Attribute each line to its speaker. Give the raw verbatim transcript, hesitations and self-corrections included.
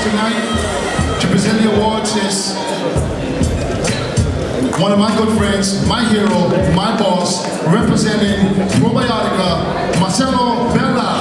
Speaker 1: tonight to present the awards is one of my good friends, my hero, my boss, representing Probiotica, Marcelo Bella.